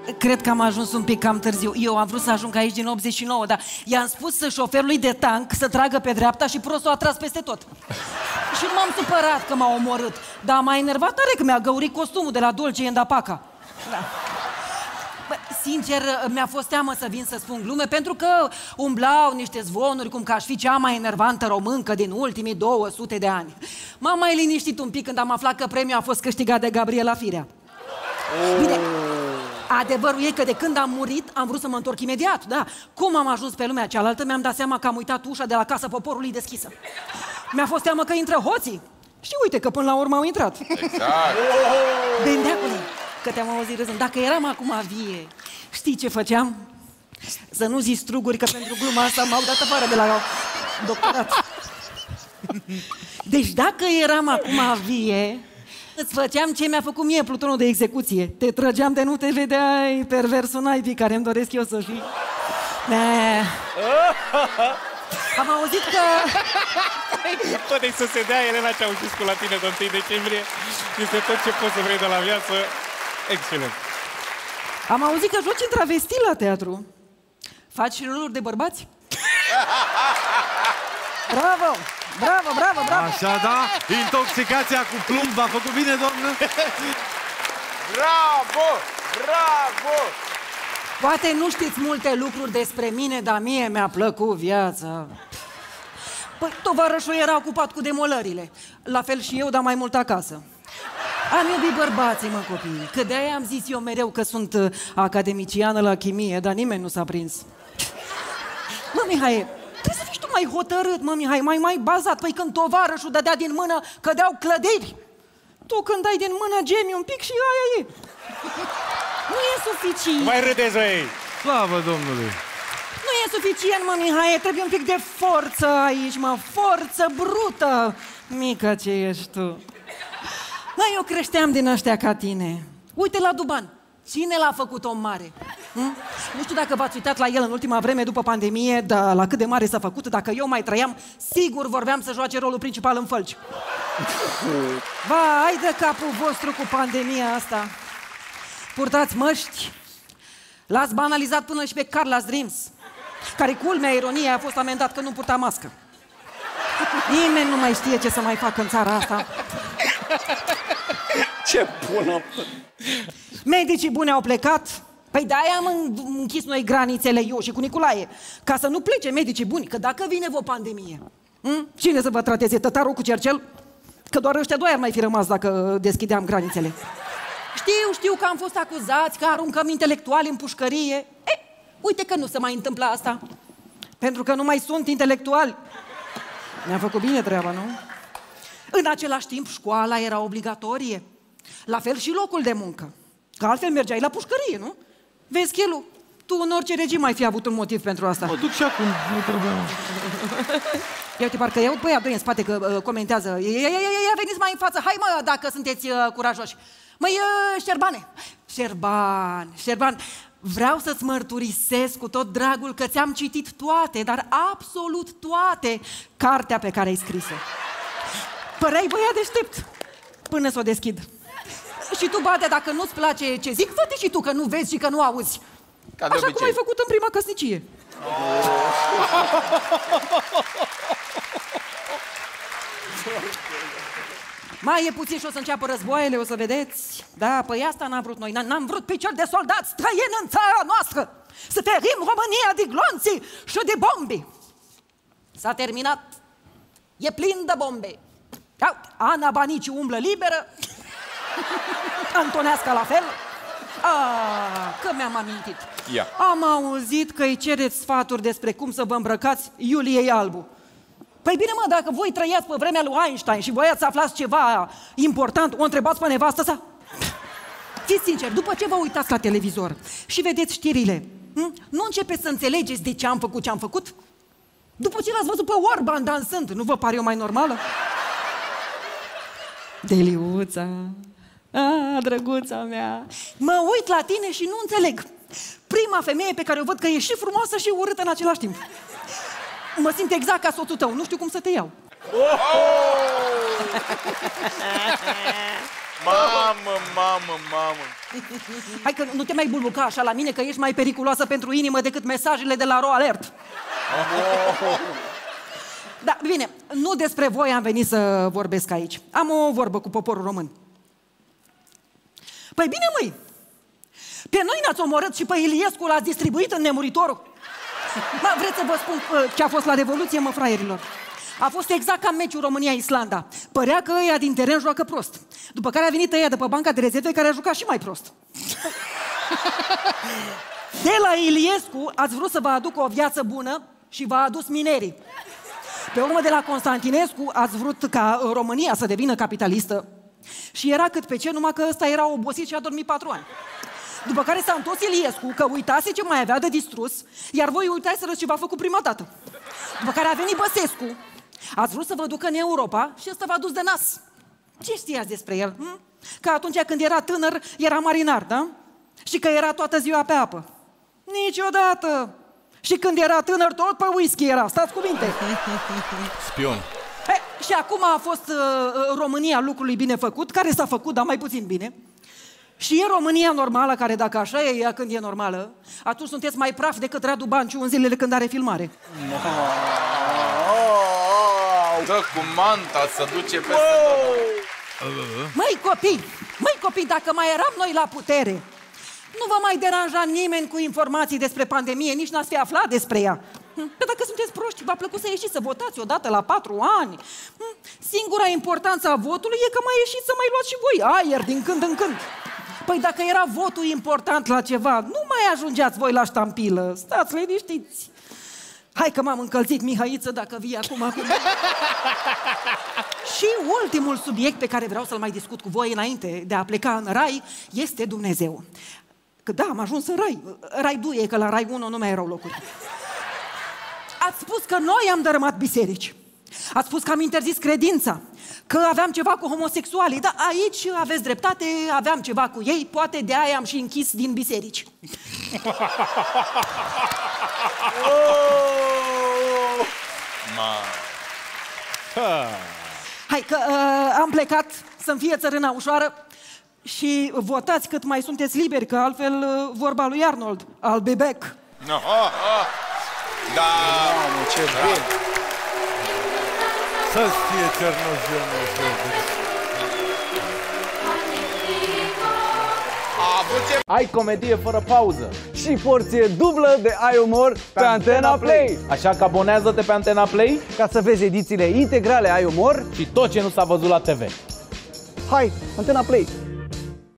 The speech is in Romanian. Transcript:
Cred că am ajuns un pic cam târziu. Eu am vrut să ajung aici din 89, dar i-am spus șoferului de tank să tragă pe dreapta și prostul a tras peste tot. Și m-am supărat că m-a omorât. Dar m-a enervat tare că mi-a găurit costumul de la Dolce & Paca. Da. Bă, sincer, mi-a fost teamă să vin să spun glume, pentru că umblau niște zvonuri cum că aș fi cea mai enervantă româncă din ultimii 200 de ani. M-am mai liniștit un pic când am aflat că premiul a fost câștigat de Gabriela Firea. Bine, adevărul e că de când am murit am vrut să mă întorc imediat, da. Cum am ajuns pe lumea cealaltă, mi-am dat seama că am uitat ușa de la Casa Poporului deschisă. Mi-a fost teamă că intră hoții. Și uite că până la urmă au intrat. Exact. Bendeacule, că te-am auzit râzând. Dacă eram acum vie, știi ce făceam? Să nu zici struguri, că pentru gluma asta m-au dat afară de la doctorat. Deci dacă eram acum vie, îți făceam ce mi-a făcut mie plutonul de execuție. Te trăgeam de nu te vedeai, perversul naibii care îmi doresc eu să fii. Am auzit că... Poate să se dea Elena Ceaușescu la tine de 1 decembrie. Este tot ce poți să vrei de la viață. Excelent. Am auzit că joci în travesti la teatru. Faci și roluri de bărbați? Bravo! Bravo, bravo, bravo! Așa, da? Intoxicația cu plumb v-a făcut bine, doamnă? Bravo! Bravo! Poate nu știți multe lucruri despre mine, dar mie mi-a plăcut viața. Păi, tovarășul era ocupat cu demolările. La fel și eu, dar mai mult acasă. Am iubit bărbații, mă, copii. Că de-aia am zis eu mereu că sunt academiciană la chimie, dar nimeni nu s-a prins. Mă, Mihai, trebuie să fii tu mai hotărât, mă, Mihai, mai bazat. Păi când tovarășul dădea din mână, cădeau clădiri. Tu când dai din mână, gemi un pic și aia e. Nu e suficient. Mai râdeți, băi! Slavă Domnului! Nu e suficient, mă, Mihai, trebuie un pic de forță aici, mă, forță brută. Mică ce ești tu. Măi, eu creșteam din ăștia ca tine. Uite la Duban. Cine l-a făcut om mare? Nu știu dacă v-ați uitat la el în ultima vreme după pandemie, dar la cât de mare s-a făcut. Dacă eu mai trăiam, sigur vorbeam să joace rolul principal în Fălci. Vai de capul vostru cu pandemia asta. Purtați măști. L-ați banalizat până și pe Carla's Dreams, care, culmea ironiei, a fost amendat că nu purta mască. Nimeni nu mai știe ce să mai facă în țara asta. Ce bună! Medicii buni au plecat. Păi de-aia am închis noi granițele, eu și cu Nicolae, ca să nu plece medicii buni, că dacă vine o pandemie, cine să vă trateze, tătarul cu cercel? Că doar ăștia doi ar mai fi rămas dacă deschideam granițele. Știu că am fost acuzați că aruncăm intelectuali în pușcărie. Uite că nu se mai întâmplă asta. Pentru că nu mai sunt intelectuali. Mi-a făcut bine treaba, nu? În același timp, școala era obligatorie. La fel și locul de muncă. Că altfel mergeai la pușcărie, nu? Vezi, Chelu, tu în orice regim ai fi avut un motiv pentru asta. Mă duc și acum, nu trebuie. Ia uite, parcă iau pe aia doi în spate că comentează. Ia veniți mai în față, hai mă, dacă sunteți curajoși. Măi, Șerban, vreau să-ți mărturisesc cu tot dragul că ți-am citit toate, dar absolut toate, cartea pe care ai scris-o. Păreai băiat deștept până s-o deschid. Și tu, Bade, dacă nu-ți place ce zic, fă-te și tu că nu vezi și că nu auzi. Așa cum ai făcut în prima căsnicie. Mai e puțin și o să înceapă războaiele, o să vedeți. Da, păi asta n-am vrut noi. N-am vrut picior de soldați străini în țara noastră. Să ferim România de glonții și de bombe. S-a terminat. E plin de bombe. Ana Banici umblă liberă. Antoneasca la fel. Că mi-am amintit. Am auzit că îi cereți sfaturi despre cum să vă îmbrăcați Iuliei Albu. Păi bine, mă, dacă voi trăiați pe vremea lui Einstein și voiați să aflați ceva important, o întrebați pe nevastă sa? Fiți sinceri, după ce vă uitați la televizor și vedeți știrile, nu începeți să înțelegeți de ce am făcut ce am făcut? După ce l-ați văzut pe Orban dansând, nu vă pare eu mai normală? Deliuța, drăguța mea, mă uit la tine și nu înțeleg. Prima femeie pe care o văd că e și frumoasă și urâtă în același timp. Mă simt exact ca soțul tău, nu știu cum să te iau. Mamă. Hai că nu te mai bulbuca așa la mine, că ești mai periculoasă pentru inimă decât mesajele de la Ro Alert. Da, bine, nu despre voi am venit să vorbesc aici. Am o vorbă cu poporul român. Păi bine, măi, pe noi ne-ați omorât și pe Iliescu l-ați distribuit în nemuritorul. Mă, vreți să vă spun ce a fost la Revoluție, mă, fraierilor? A fost exact ca meciul România-Islanda. Părea că ăia din teren joacă prost. După care a venit ăia de pe banca de rezerve care a jucat și mai prost. De la Iliescu ați vrut să vă aducă o viață bună și v-a adus minerii. Pe urmă de la Constantinescu ați vrut ca România să devină capitalistă. Și era cât pe ce, numai că ăsta era obosit și a dormit 4 ani. După care s-a întors Iliescu, că uitase ce mai avea de distrus, iar voi uitați ce v-a făcut prima dată. După care a venit Băsescu, ați vrut să vă ducă în Europa și ăsta v-a dus de nas. Ce știați despre el? Că atunci când era tânăr, era marinar, da? Și că era toată ziua pe apă. Niciodată! Și când era tânăr, tot pe whisky era, stați cu minte. Spion. Și acum a fost România lucrului bine făcut, care s-a făcut, dar mai puțin bine. Și e România normală, care dacă așa e ea când e normală, atunci sunteți mai praf decât Radu Banciu în zilele când are filmare. Dă cu manta să duce peste tot. Măi copii, dacă mai eram noi la putere, nu vă mai deranja nimeni cu informații despre pandemie, nici n-ați fi aflat despre ea. Că dacă sunteți proști, v-a plăcut să ieșiți să votați odată la 4 ani. Singura importanță a votului e că mai ieșiți să mai luați și voi aer din când în când. Păi dacă era votul important la ceva, nu mai ajungeați voi la ștampilă. Stați liniștiți. Hai că m-am încălzit, Mihaiță, dacă vii acum cu mine. Și ultimul subiect pe care vreau să-l mai discut cu voi înainte de a pleca în rai este Dumnezeu. Că da, am ajuns în rai. Rai 2, că la rai 1 nu mai erau locuri. Ați spus că noi am dărâmat biserici. Ați spus că am interzis credința, că aveam ceva cu homosexualii. Dar aici aveți dreptate, aveam ceva cu ei, poate de aia am și închis din biserici. Hai că am plecat să-mi fie țărâna ușoară și votați cât mai sunteți liberi, că altfel vorba lui Arnold, I'll be back. Da, ce bine! Să-ți fie Cernoviu. Ai comedie fără pauză și porție dublă de Ai Umor pe Antena Play. Așa că abonează-te pe Antena Play Ca să vezi edițiile integrale Ai Umor și tot ce nu s-a văzut la TV. Hai, Antena Play!